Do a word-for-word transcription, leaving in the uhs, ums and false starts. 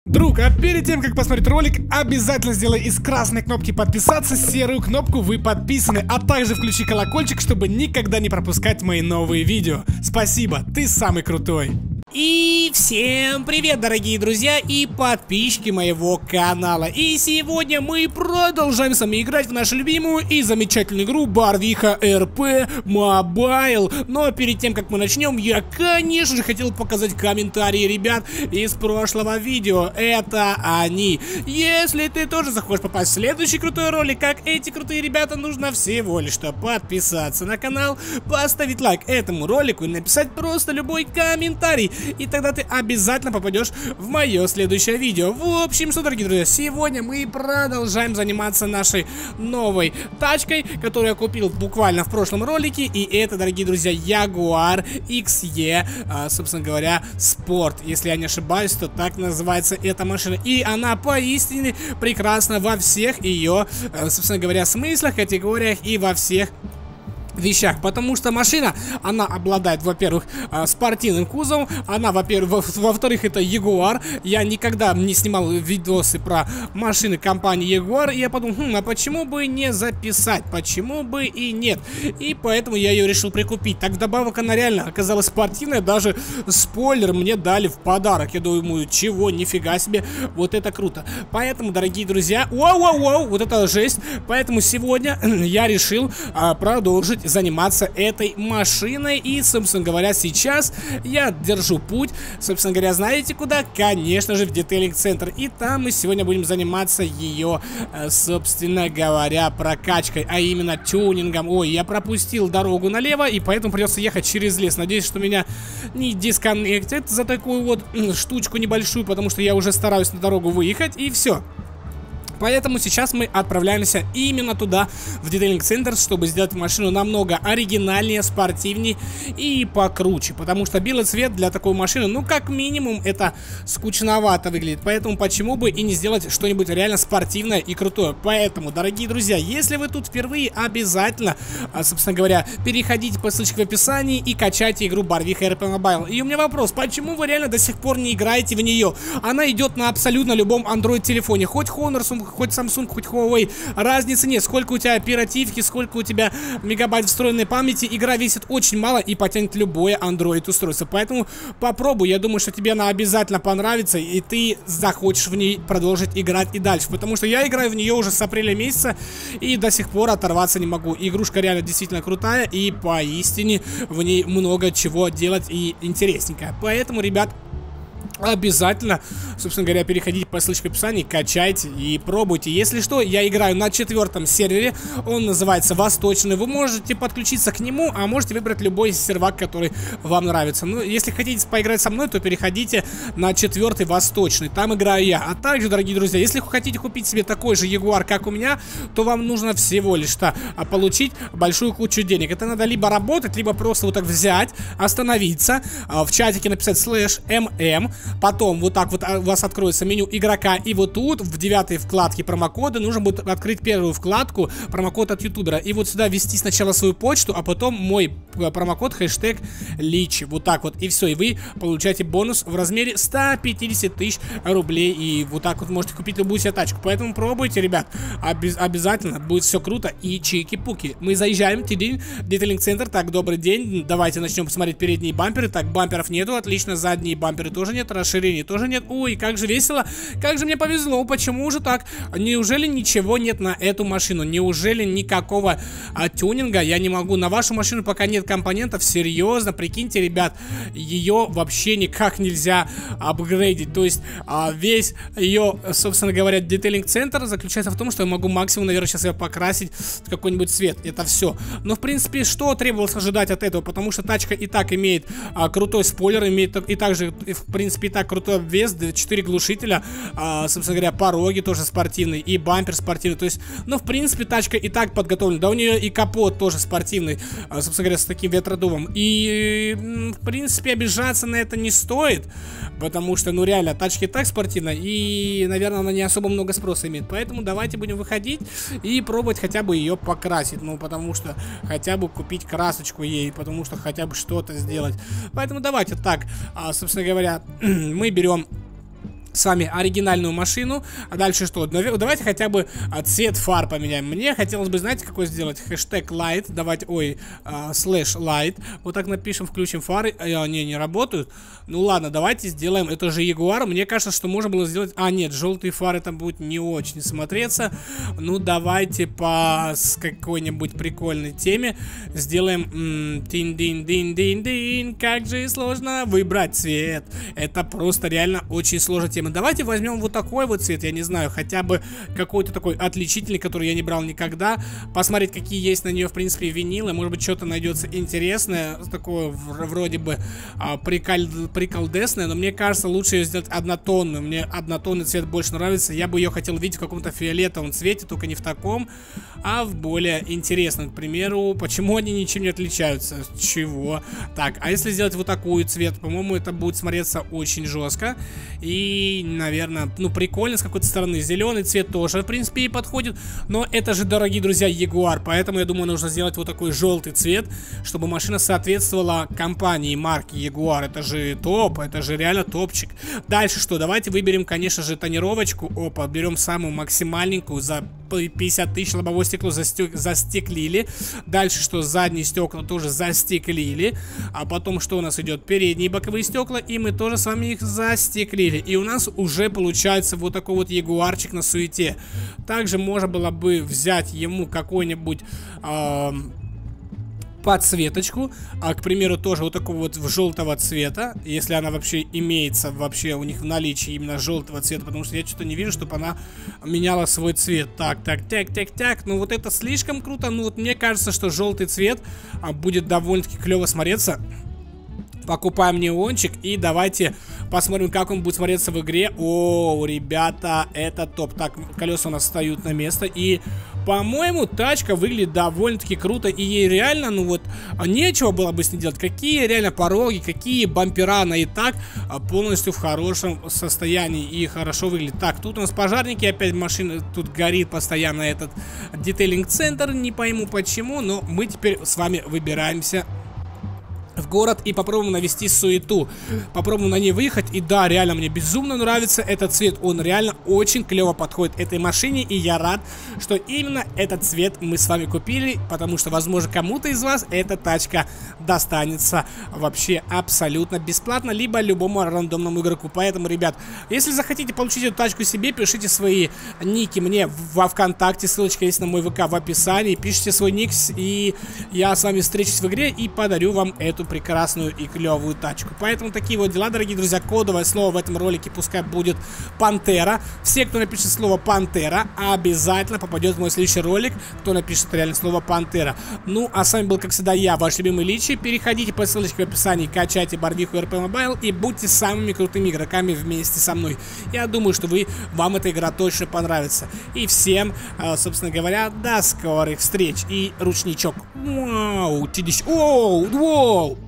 Друг, а перед тем, как посмотреть ролик, обязательно сделай из красной кнопки подписаться серую кнопку «Вы подписаны», а также включи колокольчик, чтобы никогда не пропускать мои новые видео. Спасибо, ты самый крутой. И всем привет, дорогие друзья и подписчики моего канала. И сегодня мы продолжаем с вами играть в нашу любимую и замечательную игру Барвиха эр пэ Mobile. Но перед тем, как мы начнем, я, конечно же, хотел показать комментарии ребят из прошлого видео. Это они. Если ты тоже захочешь попасть в следующий крутой ролик, как эти крутые ребята, нужно всего лишь что подписаться на канал, поставить лайк этому ролику и написать просто любой комментарий. И тогда ты обязательно попадешь в мое следующее видео. В общем, что, дорогие друзья, сегодня мы продолжаем заниматься нашей новой тачкой, которую я купил буквально в прошлом ролике. И это, дорогие друзья, Jaguar икс и, а, собственно говоря, Sport. Если я не ошибаюсь, то так называется эта машина. И она поистине прекрасна во всех ее, собственно говоря, смыслах, категориях и во всех вещах, потому что машина, она обладает, во-первых, спортивным кузовом, она, во-первых, во-вторых, это Jaguar. Я никогда не снимал видосы про машины компании Jaguar, и я подумал, хм, а почему бы не записать, почему бы и нет, и поэтому я ее решил прикупить. Так, вдобавок, она реально оказалась спортивная, даже спойлер мне дали в подарок. Я думаю, чего, нифига себе, вот это круто. Поэтому, дорогие друзья, вау-вау-вау, вот это жесть. Поэтому сегодня я решил а, продолжить заниматься этой машиной. И, собственно говоря, сейчас я держу путь, собственно говоря, знаете куда? Конечно же, в детейлинг-центр. И там мы сегодня будем заниматься ее, собственно говоря, прокачкой, а именно тюнингом. Ой, я пропустил дорогу налево, и поэтому придется ехать через лес. Надеюсь, что меня не дисконнектит за такую вот штучку небольшую, потому что я уже стараюсь на дорогу выехать, и все. Поэтому сейчас мы отправляемся именно туда, в детейлинг-центр, чтобы сделать машину намного оригинальнее, спортивнее и покруче. Потому что белый цвет для такой машины, ну, как минимум, это скучновато выглядит. Поэтому почему бы и не сделать что-нибудь реально спортивное и крутое. Поэтому, дорогие друзья, если вы тут впервые, обязательно, собственно говоря, переходите по ссылочке в описании и качайте игру Барвиха эр пэ Mobile. И у меня вопрос, почему вы реально до сих пор не играете в нее? Она идет на абсолютно любом Android-телефоне, хоть Honor, хоть Samsung, хоть Huawei, разницы нет. Сколько у тебя оперативки, сколько у тебя мегабайт встроенной памяти, игра весит очень мало и потянет любое Android устройство. Поэтому попробуй, я думаю, что тебе она обязательно понравится, и ты захочешь в ней продолжить играть и дальше. Потому что я играю в нее уже с апреля месяца и до сих пор оторваться не могу. Игрушка реально действительно крутая, и поистине в ней много чего делать и интересненькое. Поэтому, ребят, обязательно, собственно говоря, переходите по ссылочке в описании, качайте и пробуйте. Если что, я играю на четвертом сервере, он называется Восточный. Вы можете подключиться к нему, а можете выбрать любой сервак, который вам нравится. Ну, если хотите поиграть со мной, то переходите на четвертый Восточный, там играю я. А также, дорогие друзья, если вы хотите купить себе такой же Jaguar, как у меня, то вам нужно всего лишь что получить большую кучу денег. Это надо либо работать, либо просто вот так взять, остановиться, в чатике написать слэш эм эм. Потом вот так вот у вас откроется меню игрока, и вот тут в девятой вкладке промокоды нужно будет открыть первую вкладку, промокод от ютубера, и вот сюда ввести сначала свою почту, а потом мой промокод, хэштег Лич, вот так вот, и все, и вы получаете бонус в размере ста пятидесяти тысяч рублей, и вот так вот можете купить любую себе тачку. Поэтому пробуйте, ребят, Обез обязательно будет все круто и чики-пуки. Мы заезжаем в детейлинг-центр. Так, добрый день, давайте начнем посмотреть передние бамперы. Так, бамперов нету, отлично, задние бамперы тоже нет, расширений тоже нет. Ой, как же весело, как же мне повезло, почему же так? Неужели ничего нет на эту машину? Неужели никакого а, тюнинга я не могу? На вашу машину пока нет компонентов, серьезно, прикиньте, ребят, ее вообще никак нельзя апгрейдить. То есть а, весь ее, собственно говоря, детейлинг-центр заключается в том, что я могу максимум, наверное, сейчас ее покрасить в какой-нибудь цвет. Это все. Но, в принципе, что требовалось ожидать от этого? Потому что тачка и так имеет а, крутой спойлер, имеет и также, в принципе, и так крутой обвес, четыре глушителя, а, собственно говоря, пороги тоже спортивные, и бампер спортивный. То есть, ну, в принципе, тачка и так подготовлена. Да, у нее и капот тоже спортивный, а, собственно говоря, с таким ветродувом. И, в принципе, обижаться на это не стоит, потому что, ну, реально, тачка и так спортивная, и, наверное, она не особо много спроса имеет. Поэтому давайте будем выходить и пробовать хотя бы ее покрасить. Ну, потому что хотя бы купить красочку ей, потому что хотя бы что-то сделать. Поэтому давайте так, а, собственно говоря, мы берем с вами оригинальную машину. А дальше что? Давайте хотя бы цвет фар поменяем. Мне хотелось бы, знаете, какой сделать? Хэштег light. Давайте, ой, слэш light. Вот так напишем, включим фары. А, не, не работают. Ну ладно, давайте сделаем. Это же Ягуар. Мне кажется, что можно было сделать... А, нет, желтые фары там будет не очень смотреться. Ну, давайте по какой-нибудь прикольной теме сделаем... Дин-дин-дин-дин-дин. Как же сложно выбрать цвет. Это просто реально очень сложная тема. Давайте возьмем вот такой вот цвет, я не знаю, хотя бы какой-то такой отличительный, который я не брал никогда. Посмотреть, какие есть на нее, в принципе, винилы. Может быть, что-то найдется интересное, такое вроде бы а, прикол, приколдесное, но мне кажется, лучше ее сделать однотонную. Мне однотонный цвет больше нравится. Я бы ее хотел видеть в каком-то фиолетовом цвете, только не в таком, а в более интересном. К примеру, почему они ничем не отличаются? Чего? Так, а если сделать вот такой цвет, по-моему, это будет смотреться очень жестко. И, наверное, ну, прикольно с какой-то стороны. Зеленый цвет тоже, в принципе, и подходит. Но это же, дорогие друзья, Ягуар. Поэтому, я думаю, нужно сделать вот такой желтый цвет, чтобы машина соответствовала компании, марки Ягуар. Это же топ, это же реально топчик. Дальше что? Давайте выберем, конечно же, тонировочку. Опа, берем самую максимальненькую. За пятьдесят тысяч лобовое стекло застек... застеклили. Дальше что? Задние стекла тоже застеклили. А потом что у нас идет? Передние боковые стекла. И мы тоже с вами их застеклили. И у нас уже получается вот такой вот ягуарчик на суете. Также можно было бы взять ему какой-нибудь э, подсветочку, а, к примеру, тоже вот такого вот желтого цвета, если она вообще имеется вообще у них в наличии именно желтого цвета, потому что я что-то не вижу, чтобы она меняла свой цвет. Так, так, так, так, так, ну вот это слишком круто. Ну вот мне кажется, что желтый цвет а, будет довольно-таки клево смотреться. Покупаем неончик и давайте посмотрим, как он будет смотреться в игре. О, ребята, это топ. Так, колеса у нас встают на место. И, по-моему, тачка выглядит довольно-таки круто. И ей реально, ну вот, нечего было бы с ней делать. Какие реально пороги, какие бампера. Она и так полностью в хорошем состоянии и хорошо выглядит. Так, тут у нас пожарники. Опять машина, тут горит постоянно этот детейлинг-центр. Не пойму почему, но мы теперь с вами выбираемся в город и попробуем навести суету. Попробуем на ней выехать. И да, реально мне безумно нравится этот цвет. Он реально очень клево подходит этой машине. И я рад, что именно этот цвет мы с вами купили. Потому что, возможно, кому-то из вас эта тачка достанется вообще абсолютно бесплатно. Либо любому рандомному игроку. Поэтому, ребят, если захотите получить эту тачку себе, пишите свои ники мне во ВКонтакте. Ссылочка есть на мой ВК в описании. Пишите свой ник, и я с вами встречусь в игре и подарю вам эту прекрасную и клевую тачку. Поэтому такие вот дела, дорогие друзья. Кодовое слово в этом ролике пускай будет Пантера. Все, кто напишет слово Пантера, обязательно попадет в мой следующий ролик, кто напишет реально слово Пантера. Ну, а с вами был, как всегда, я, ваш любимый Личи. Переходите по ссылочке в описании, качайте Барвиху эр пи Mobile и будьте самыми крутыми игроками вместе со мной. Я думаю, что вы, вам эта игра точно понравится. И всем, собственно говоря, до скорых встреч. И ручничок. Вау, тидищ. Оу, воу.